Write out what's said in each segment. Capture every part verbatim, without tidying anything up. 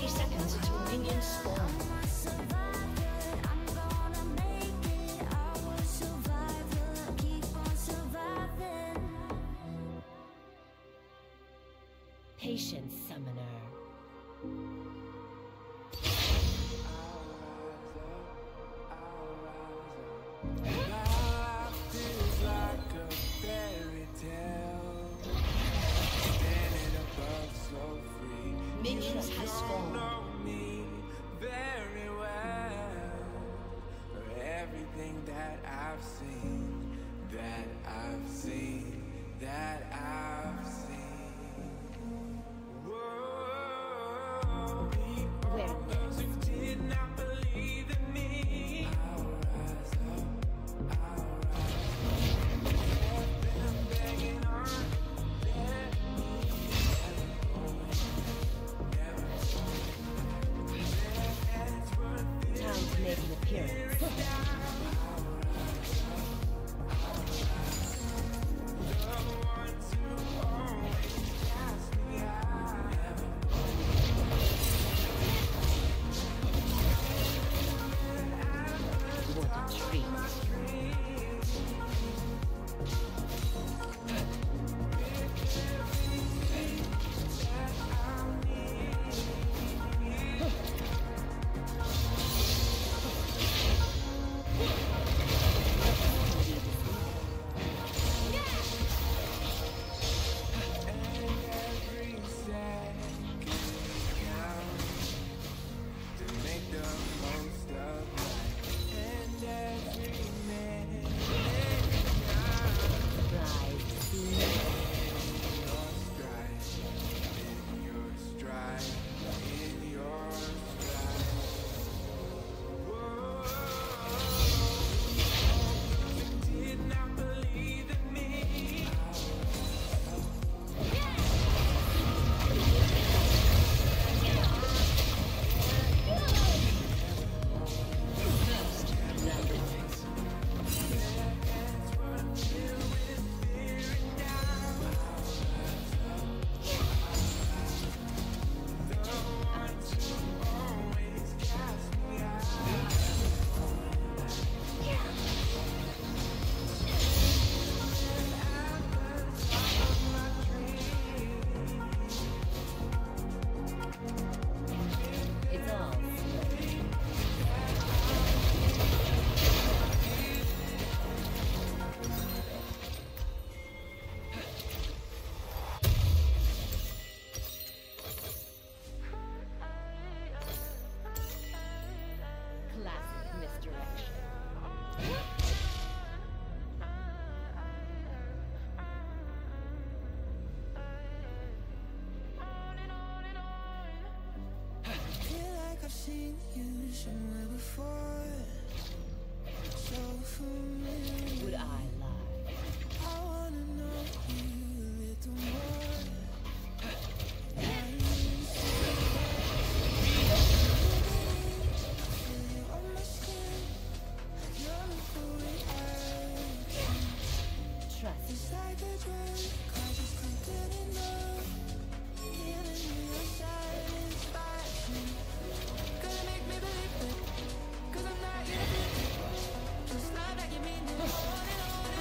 sixty seconds until minions spawn. Patience, summoner. Minions has spawned. Very well for everything that I've seen, that I've seen, that I've seen. Whoa, people who did not believe in me. I'll rise up, I'll rise up. I've been begging on, let me Time to make an appearance. What a treat. I've seen you somewhere before, so familiar. Would I lie? I wanna know you a little more. Feel you on my skin, like you're a full reaction. Trust. It's like a drug, cause it's complete enough. Giving me your satisfaction. Gonna make me believe it, cause I'm not yet. Just love that you mean it, on and on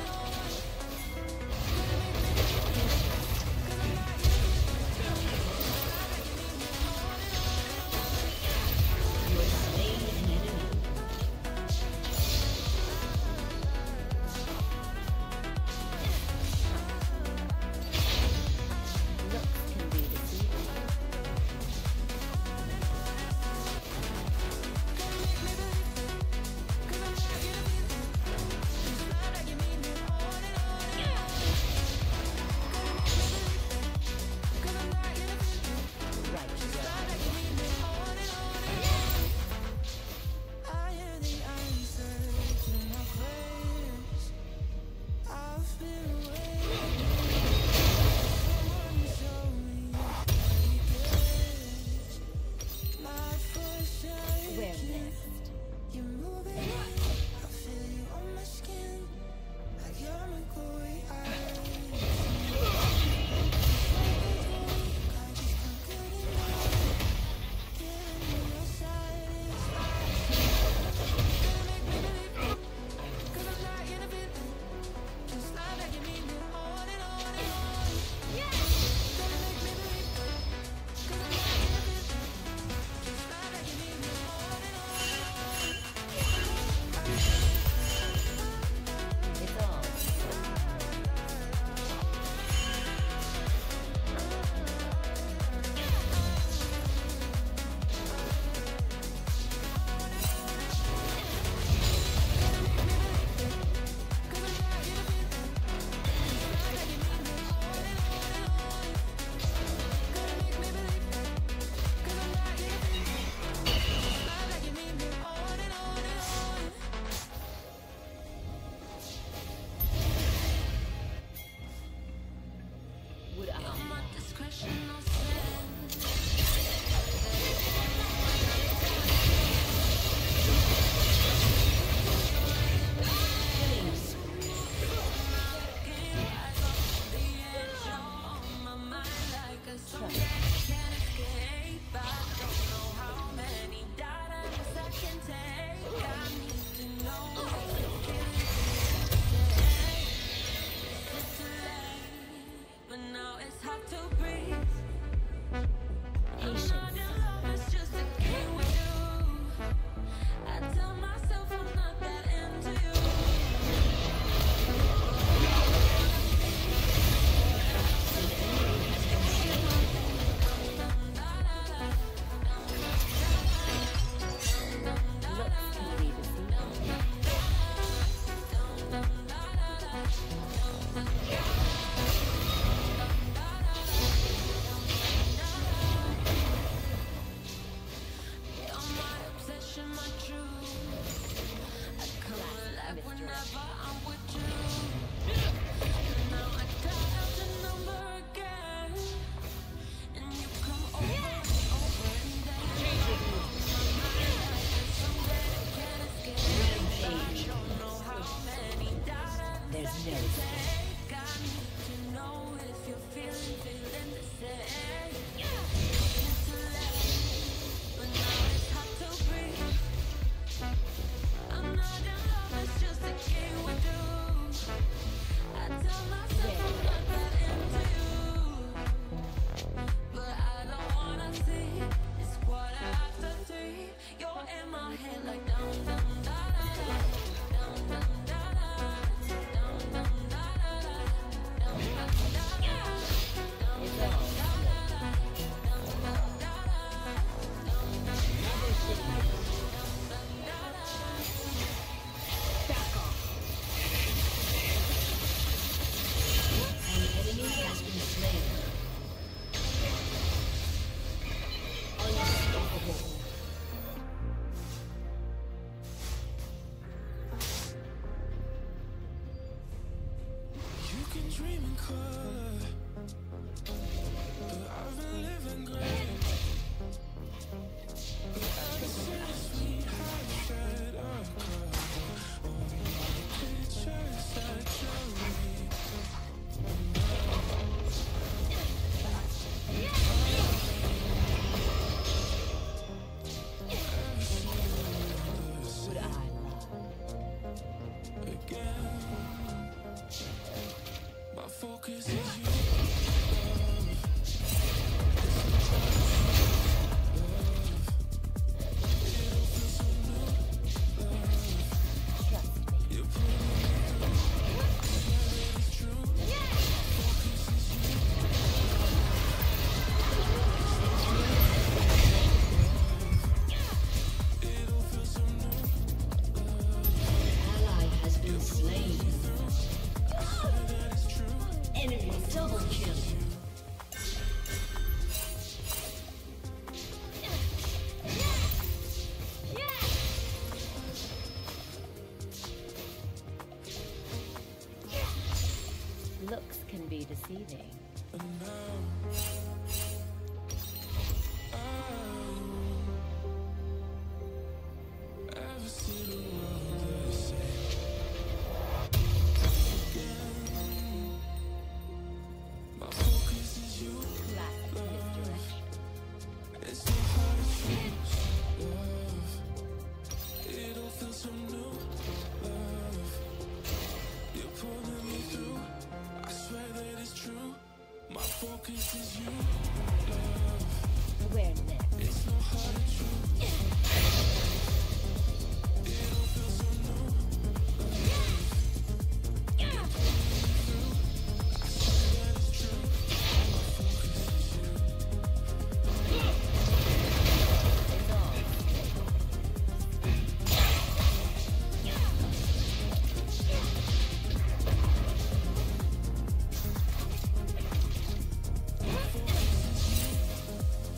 deceiving.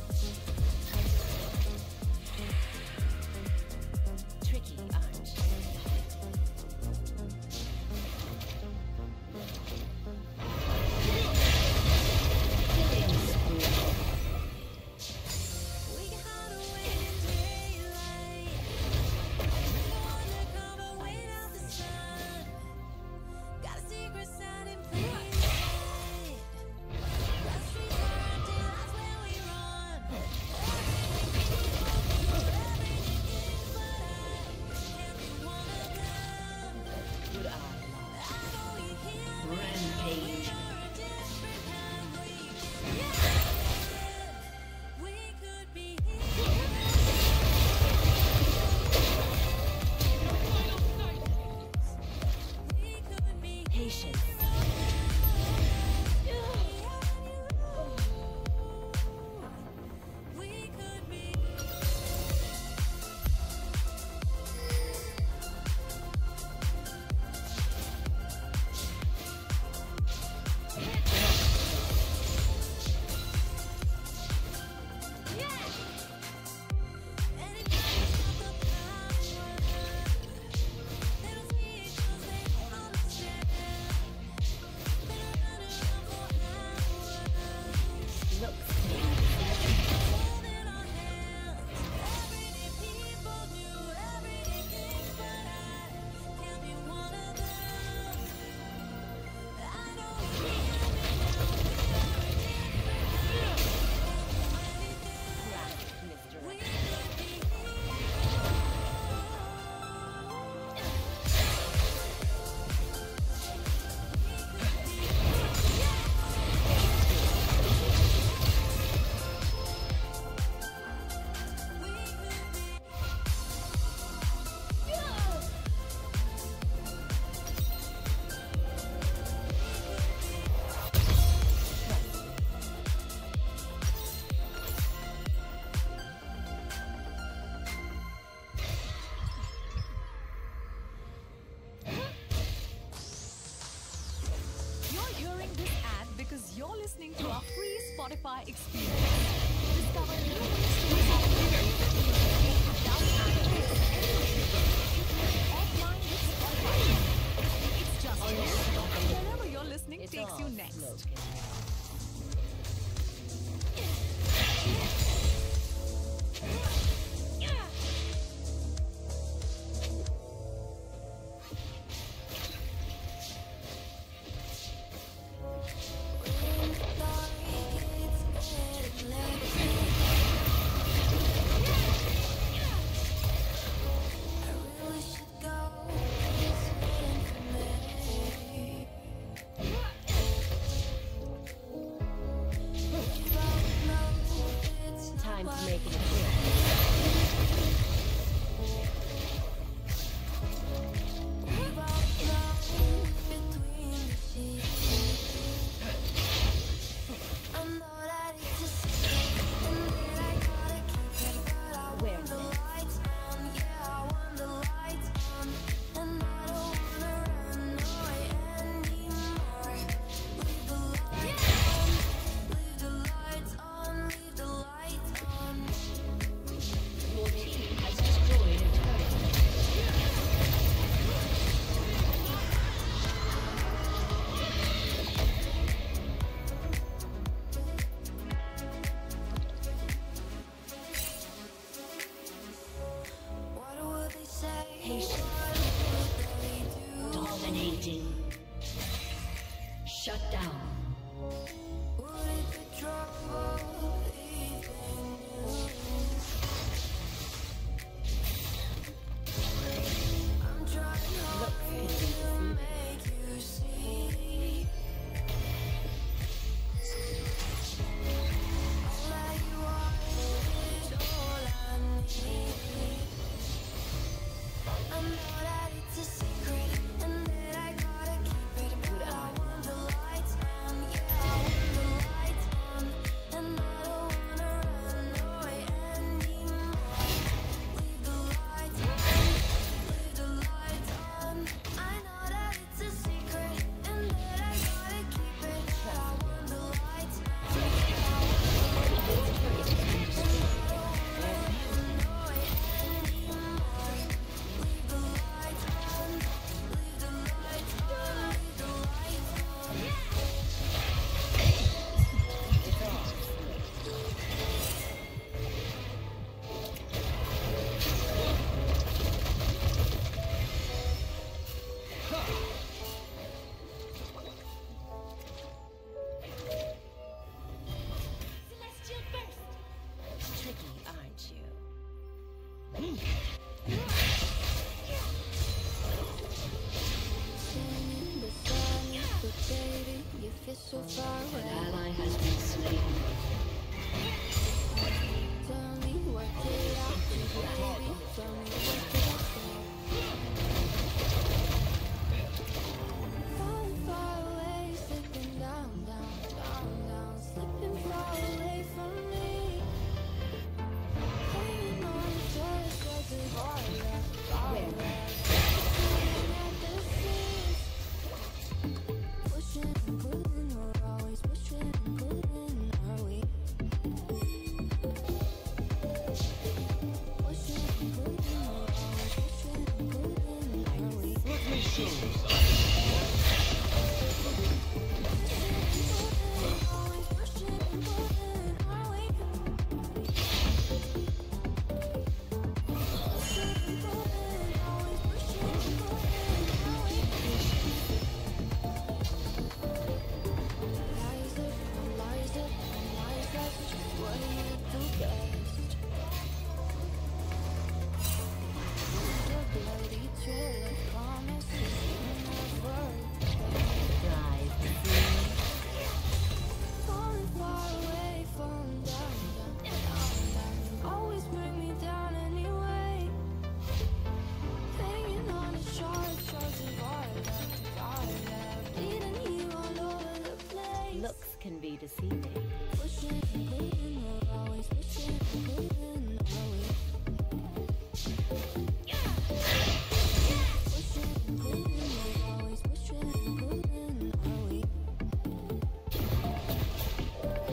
Tricky, aren't you? free Spotify experience. Discover new ways to listen to music without ads. Offline with Spotify. It's just you. Wherever you're listening It's takes all you next. smoke. Time to make it appear. Your team has destroyed a turret. What would they say? Patient. Dominating. Shut down. Would it be trouble if they knew? I'm trying hard to make you see. All that you want is all I need. I know that it's a secret and that I gotta keep it, but I want the lights on, yeah, I want the lights on, and I don't wanna run away anymore. Leave the lights on, leave the lights on. I know that it's a secret and that I gotta keep it, but I want the lights on, yeah, I want the lights on, and I don't wanna run away anymore. Leave the lights on, leave the lights on, leave the lights on. It's all smoke. Celestial burst. Tricky, aren't you? Standing beside me, but baby, you feel so far An away. ally has been slain. Tell me what did I do, baby? Tell me what did I say? Falling far away, slipping down, down, down, down, slipping far away from me. Hanging on the torch, like a fire, fire. Looking at the seas, pushing and pulling, we're always pushing and pulling, are we? Pushing and pulling, we're always pushing and pulling, are we? Let me show you Always pushing and pulling, are we? Pushing and pulling, always pushing and pulling, are we? Rise up, rise up, rise up, just what you do best. The bloody trail of promises you never Rise to see. falling far away, falling down, down, down, down. Always bring me down anyway. Hanging on the sharp, sharp of our love, our love. Bleeding you all over the place. Looks can be deceiving. Pushing and pulling, we're always pushing and pulling, are we? Pushing and pulling, we're always pushing and pulling, are we?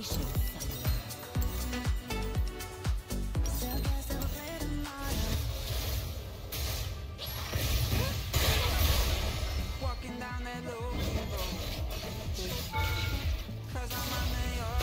Salvation somewhere. Walking down that low road, 'cause I'm under your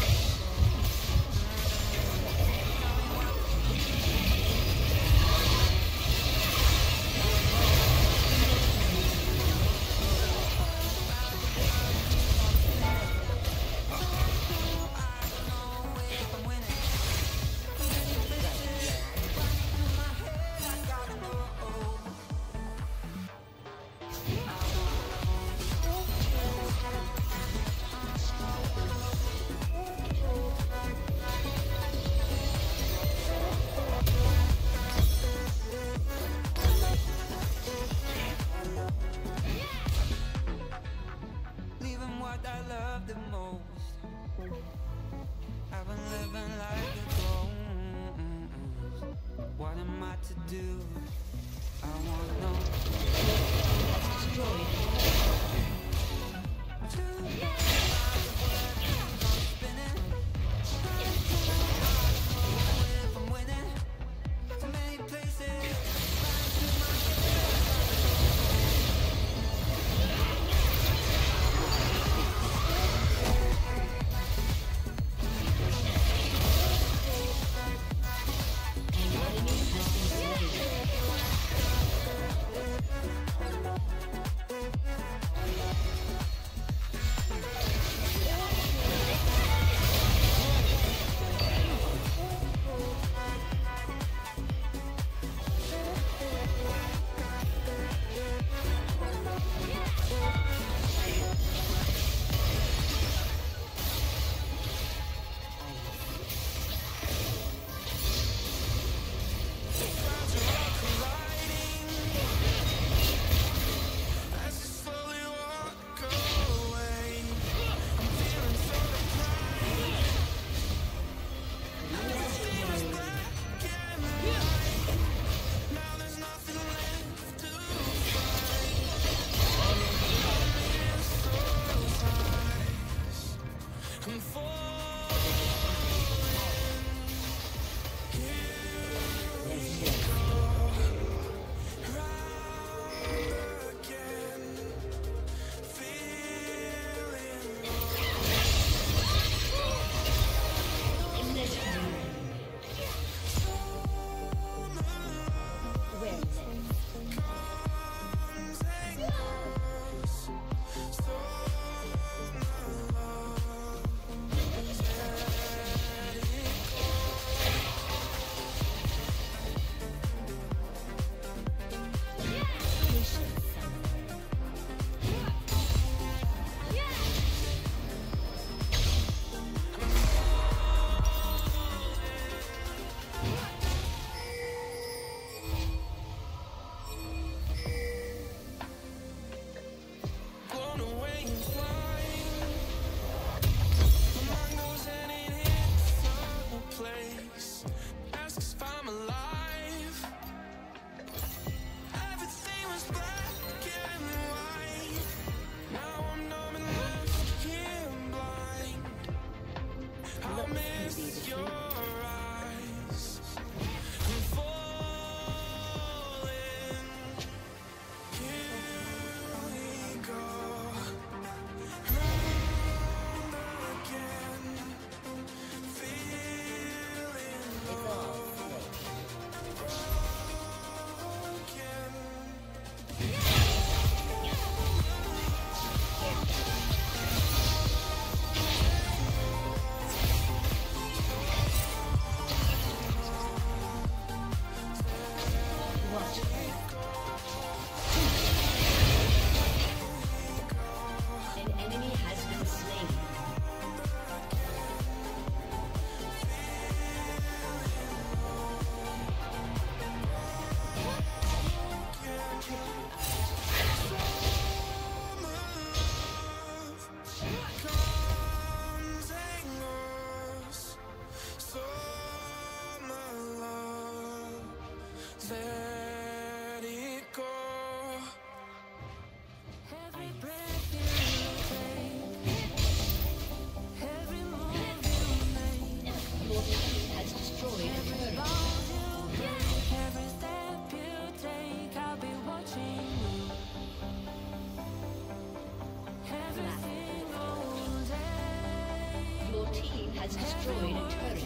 leaving what I love the most. I've been living like a ghost. What am I to do? I wanna know. If I'm winning, so many places. has destroyed a turret.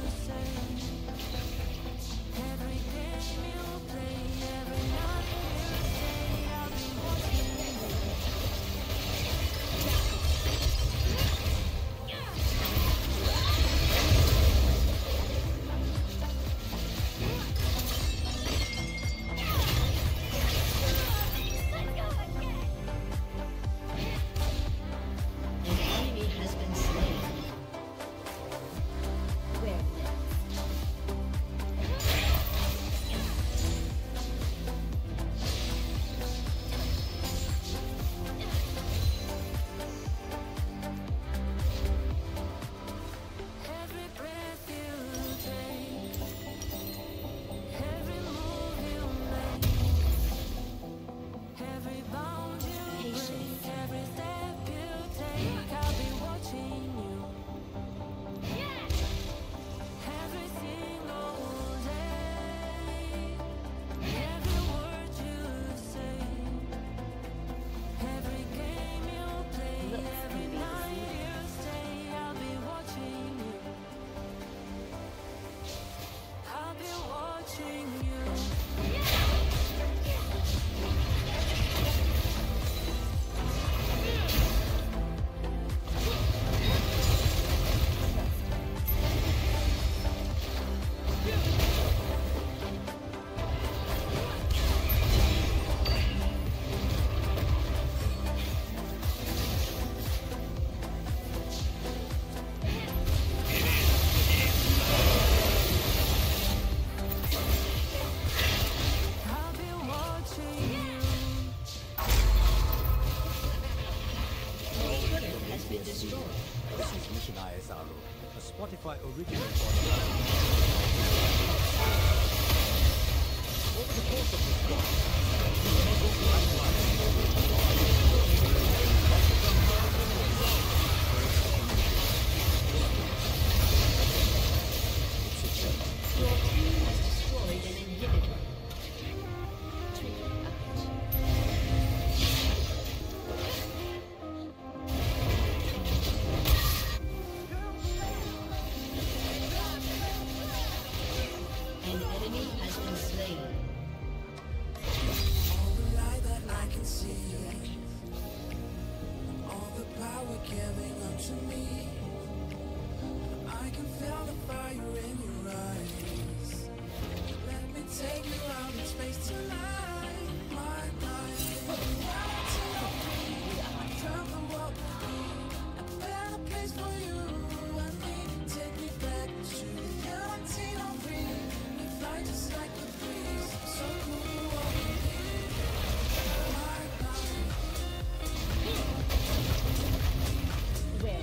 A Spotify original podcast. Over the course of this Your team has destroyed an inhibitor. Take it out. An enemy has been slain. All the light that I can see, all the power giving unto me. I can feel the fire in your eyes. Let me take you out in space tonight. My life, reality of me. Tell the world to be a better place for you and me. Take me back to the galaxy of me. We fly just like the breeze. So cool, what we need. My life. Where?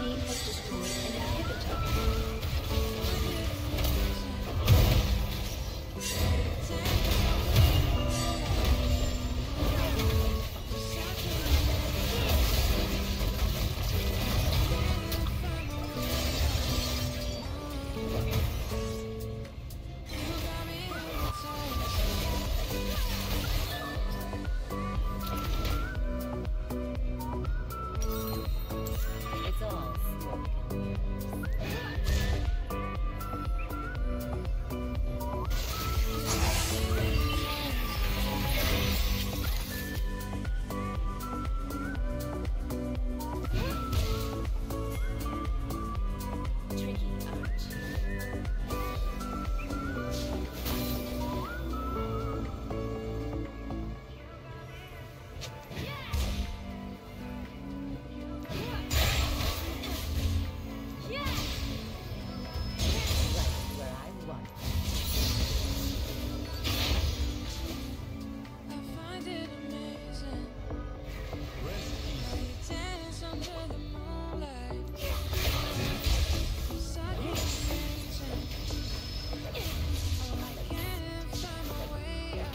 team has destroyed an inhibitor. It's all smoke and mirrors. Tricky art. Right where I want. I find it amazing how you dance under the moonlight. Beside you, amazing. Oh, I can't find my way out.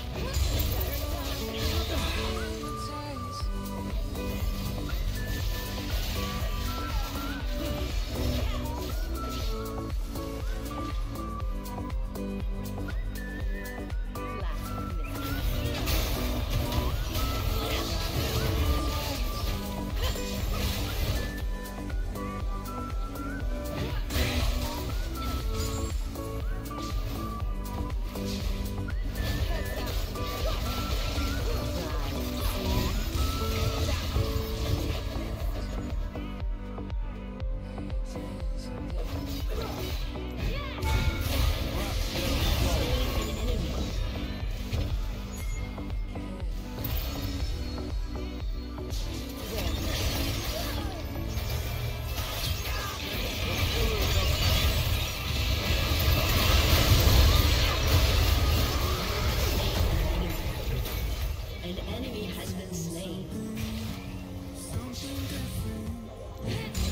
Black mystery. An enemy has been slain. Something different.